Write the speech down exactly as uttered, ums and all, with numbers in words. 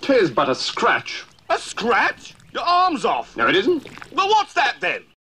'Tis but a scratch. A scratch? Your arm's off. No, it isn't. Well, what's that then?